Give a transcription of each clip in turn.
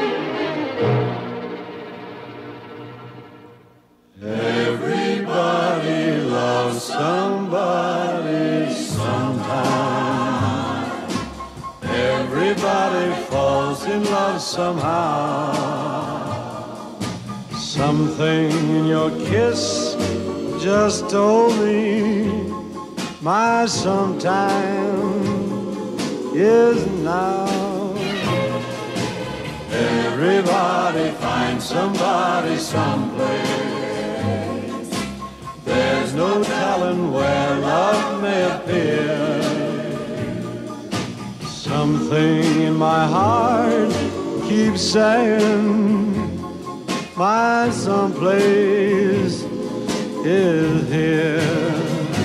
Everybody loves somebody sometime. Everybody falls in love somehow. Something in your kiss just told me my sometime is now. Everybody finds somebody someplace. There's no telling where love may appear. Something in my heart keeps saying my someplace is here.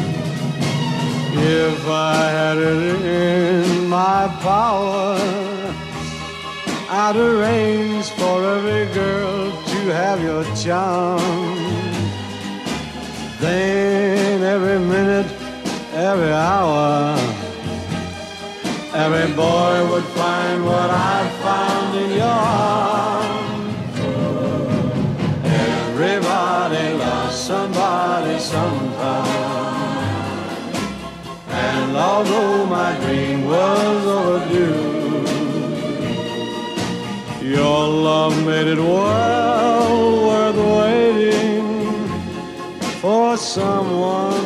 If I had it in my power, I'd arrange for every girl to have your charm. Then every minute, every hour, every boy would find what I found in your arms. Everybody loves somebody sometime. And although my dream was overdue, your love made it well worth waiting for someone